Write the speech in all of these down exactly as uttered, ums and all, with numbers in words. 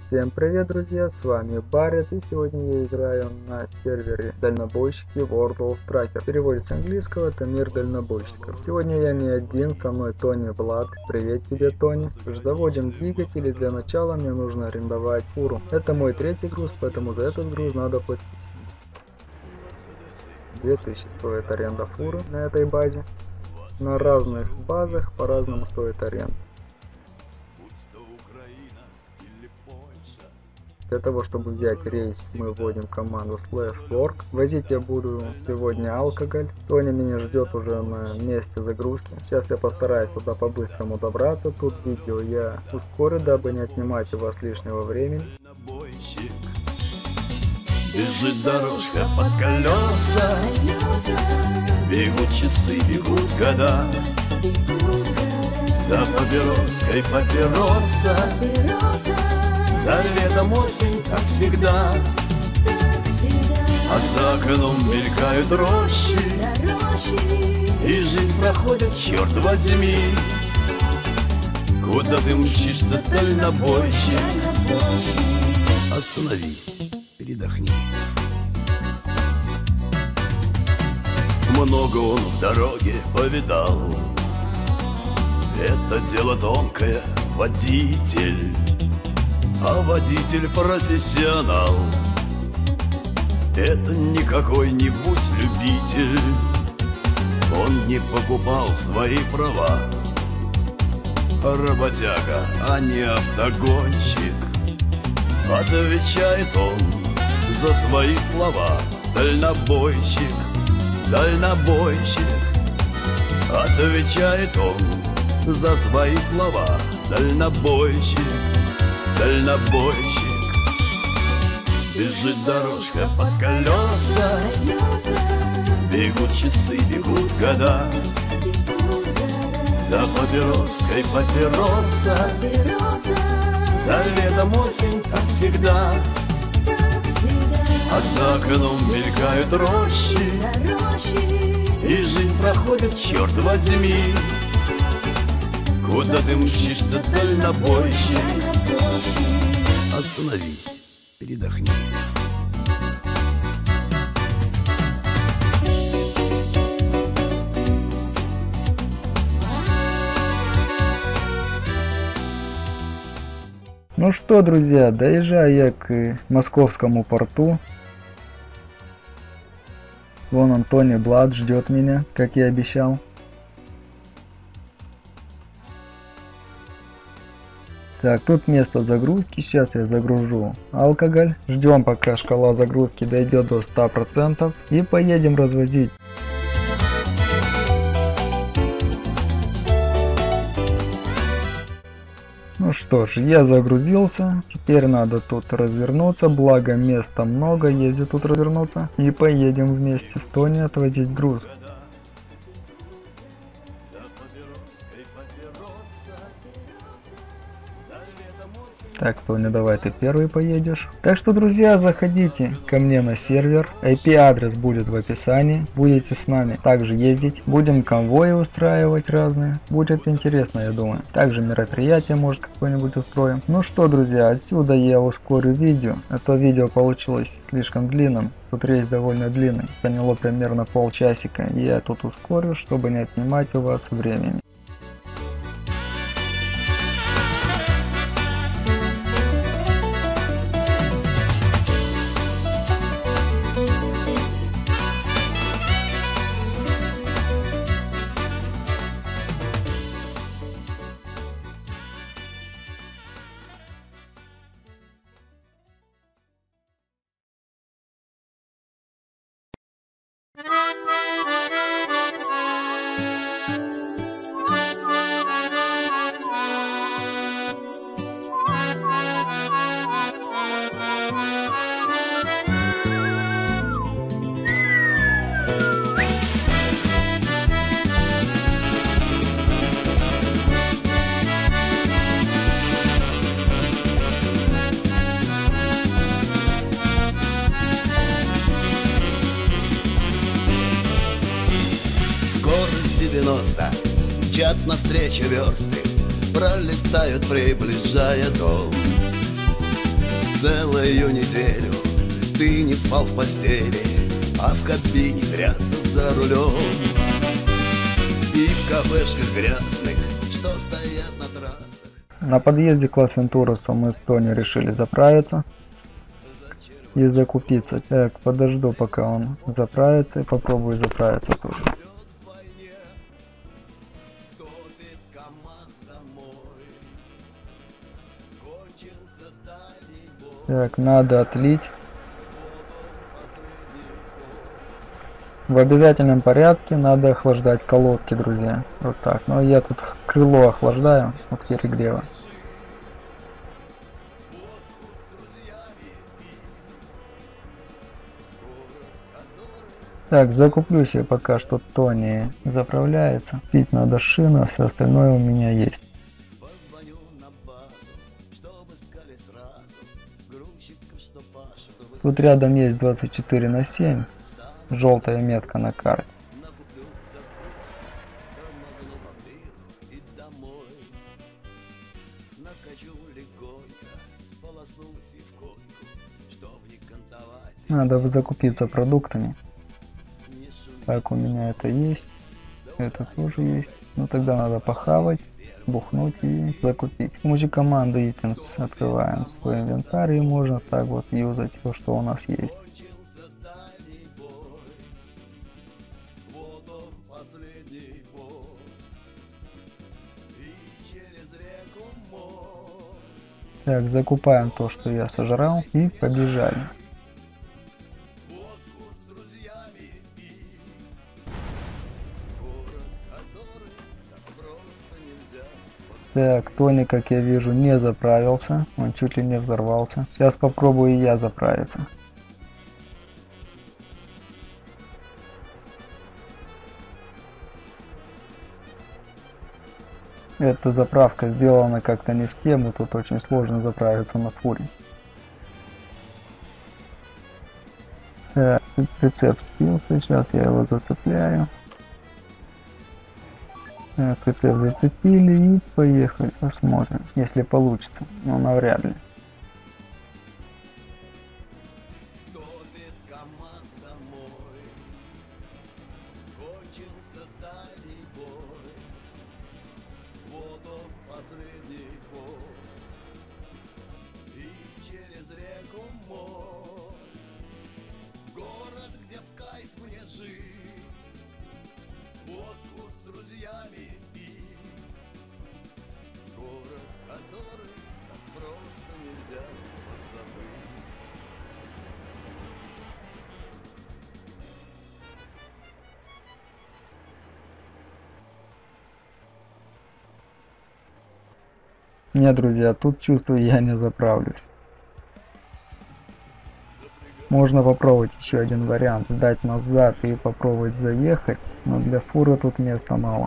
Всем привет, друзья, с вами Барретт, и сегодня я играю на сервере дальнобойщики World of Tracker. В переводе с английского это мир дальнобойщиков. Сегодня я не один, со мной Тони Влад. Привет тебе, Тони. Заводим двигатели, для начала мне нужно арендовать фуру. Это мой третий груз, поэтому за этот груз надо платить. две тысячи стоит аренда фуры на этой базе. На разных базах по-разному стоит аренда. Для того, чтобы взять рейс, мы вводим команду слэш work. Возить я буду сегодня алкоголь. Тони меня ждет уже на месте загрузки. Сейчас я постараюсь туда по-быстрому добраться. Тут видео я ускорю, дабы не отнимать у вас лишнего времени. Бежит дорожка под колеса, бегут часы, бегут года. За папироской папироса, за летом осень, как всегда. А за окном мелькают рощи, и жизнь проходит, черт возьми. Куда ты мчишься, дальнобойщик? Остановись, передохни. Много он в дороге повидал. Это дело тонкое, водитель. А водитель профессионал. Это не какой-нибудь любитель. Он не покупал свои права. Работяга, а не автогонщик. Отвечает он за свои слова. Дальнобойщик, дальнобойщик. Отвечает он за свои слова. Дальнобойщик, дальнобойщик. Бежит дорожка под колеса, бегут часы, бегут года. За папироской папироса, за летом осень, как всегда. А за окном мелькают рощи, и жизнь проходит, черт возьми. Куда ты мчишься, дальнобойщик? Остановись, передохни. Ну что, друзья, доезжаю я к московскому порту. Вон он, Тони Влад, ждет меня, как я обещал. Так, тут место загрузки, сейчас я загружу алкоголь. Ждем, пока шкала загрузки дойдет до ста процентов, и поедем развозить. Ну что ж, я загрузился, теперь надо тут развернуться, благо места много, ездит тут развернуться, и поедем вместе с Тони отвозить груз. Так, Тони, давай ты первый поедешь. Так что, друзья, заходите ко мне на сервер. ай пи-адрес будет в описании. Будете с нами также ездить. Будем конвои устраивать разные. Будет интересно, я думаю. Также мероприятие, может, какое-нибудь устроим. Ну что, друзья, отсюда я ускорю видео. А то видео получилось слишком длинным. Тут рейс довольно длинный. Заняло примерно полчасика. Я тут ускорю, чтобы не отнимать у вас времени. девяносто мчат навстречу версты, пролетают, приближая дом. целую неделю ты не спал в постели, а в кабине трясся за рулем. И в кафешках грязных, что стоят на трассах. На подъезде к Лас-Вентурасу мы с Тони решили заправиться и закупиться. Так, подожду, пока он заправится, и попробую заправиться тоже. Так, надо отлить. В обязательном порядке надо охлаждать колодки, друзья. Вот так. Но я тут крыло охлаждаю от перегрева. Так, закуплю себе пока что Тони заправляется. Пить надо шину, а все остальное у меня есть. Тут рядом есть двадцать четыре на семь. Желтая метка на карте. Надо закупиться продуктами. Так, у меня это есть. Это тоже есть. Ну тогда надо похавать, бухнуть и закупить. С помощью команды Items открываем свой инвентарь и можно так вот юзать то, что у нас есть. Так, закупаем то, что я сожрал, и побежали. Так, Тони, как я вижу, не заправился, он чуть ли не взорвался. Сейчас попробую и я заправиться. Эта заправка сделана как-то не в тему, тут очень сложно заправиться на фуре. Так, прицеп спился, сейчас я его зацепляю. Так, прицеп зацепили и поехали, посмотрим, если получится, но навряд ли. Нет, друзья, тут чувствую, я не заправлюсь. Можно попробовать еще один вариант, сдать назад и попробовать заехать, но для фуры тут места мало.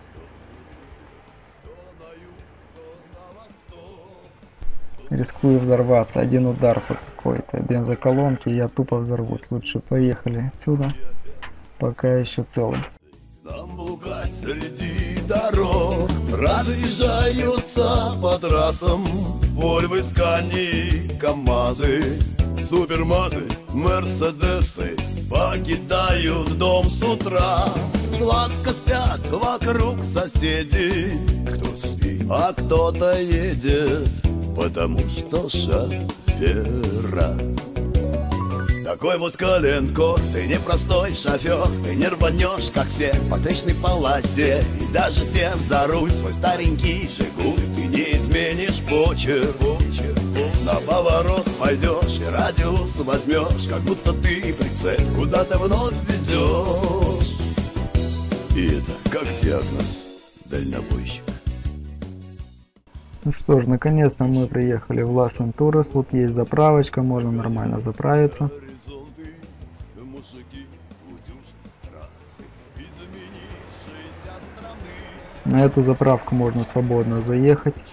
Рискую взорваться, один удар по какой-то бензоколонке, и я тупо взорвусь. Лучше поехали отсюда, пока еще целый. Нам блукать среди дорог, разъезжаются по трассам Вольвы, Скани, КамАЗы, Супермазы, Мерседесы покидают дом с утра. Сладко спят вокруг соседи, кто спит, а кто-то едет, потому что шофера. Такой вот коленкор, ты не простой шофер, ты не рванешь, как все, по встречной полосе. И даже сев за руль свой старенький Жигуль, ты не изменишь почерк. На поворот пойдешь и радиус возьмешь, как будто ты прицеп куда-то вновь везешь. И это как диагноз дальнобойщик. Ну что ж, наконец-то мы приехали в Лас-Вентурас. Тут есть заправочка, можно нормально заправиться. На эту заправку можно свободно заехать.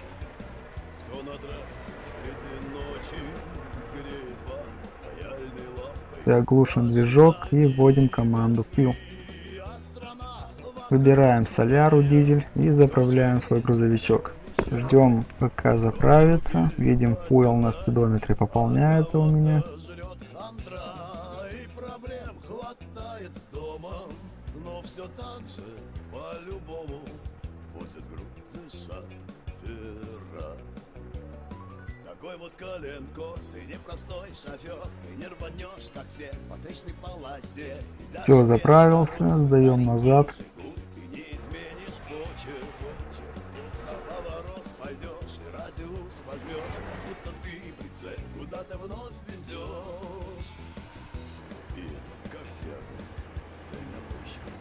Заглушим движок и вводим команду Q. Выбираем соляру, дизель и заправляем свой грузовичок. Ждем, пока заправится. Видим, фуэл на спидометре пополняется у меня. Все так же по-любому возят грузы шофера. Такой вот коленкор, ты не простой шофер, ты не рванешь, как все, по встречной полосе. Все, заправился, сдаем назад. Ты не изменишь почерк, на поворот пойдешь и радиус возьмешь, как будто ты прицеп куда-то вновь везешь. И это как диагноз дальнобойщика.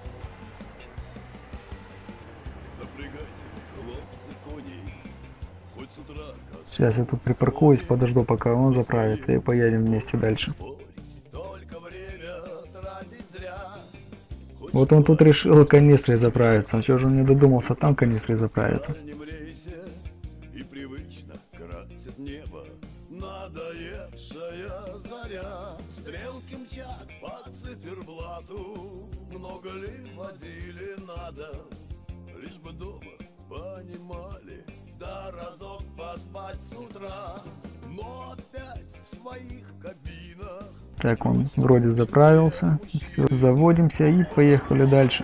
Запрягайте, хлопцы, коней, хоть с утра. Сейчас я тут припаркуюсь, подожду, пока он заправится, и поедем вместе дальше. Вот он тут решил канистрой заправиться. Чего же он не додумался там канистрой заправиться? И привычно красит небо надоевшая заря. Стрелки мчат по циферблату. Много ли водили надо? Лишь бы дома понимали, да разок поспать с утра. Но опять в своих кабинах. Так, он вроде заправился. Все, заводимся и поехали дальше.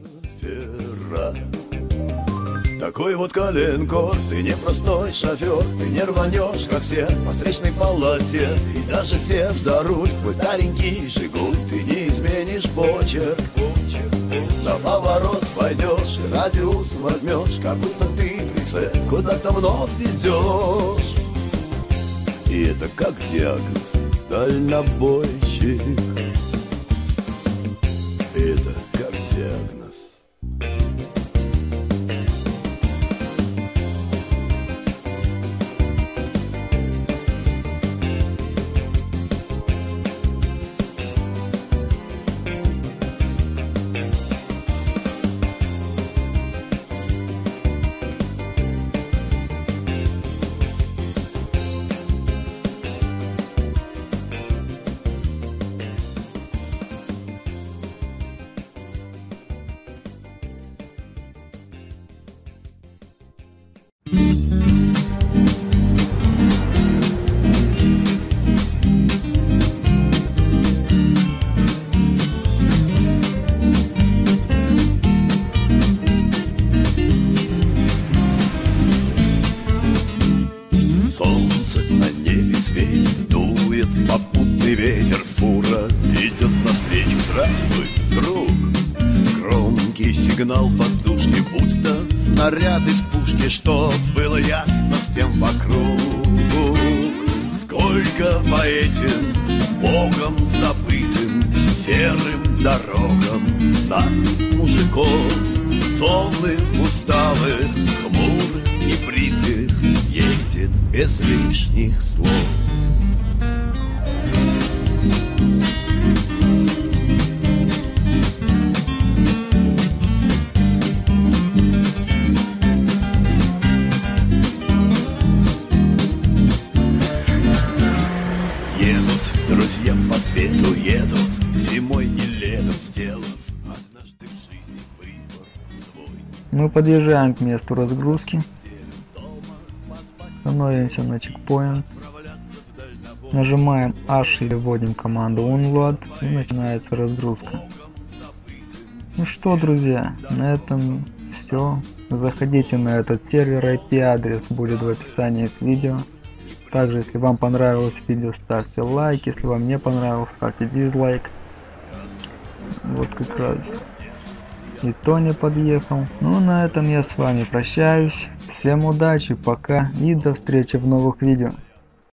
Такой вот коленкор, ты не простой шофер, ты не рванешь, как все, по встречной полосе. И даже сев за руль, свой старенький Жигуль, ты не изменишь почерк. На поворот пойдешь, и радиус возьмешь, как будто ты прицеп куда-то вновь везешь. И это как диагноз дальнобойщик. Это как диагноз. Солнце на небе светит, дует попутный ветер, фура идет навстречу. Здравствуй, друг. Громкий сигнал воздушный, будто снаряд из пушки, что было ясно всем вокруг. Сколько по этим богом забытым серым дорогам нас, мужиков, сонных, усталых, хмурых и бритых, едет без лишних слов. Едут друзья по свету, едут зимой и летом, сделав однажды в жизни выбор свой. Мы подъезжаем к месту разгрузки. Становимся на чекпоинт. Нажимаем H или вводим команду onload, и начинается разгрузка. Ну что, друзья, на этом все. Заходите на этот сервер, ай пи адрес будет в описании к видео. Также, если вам понравилось видео, ставьте лайк, если вам не понравилось, ставьте дизлайк. Вот как раз и Тоня подъехал. Ну, на этом я с вами прощаюсь. Всем удачи, пока и до встречи в новых видео.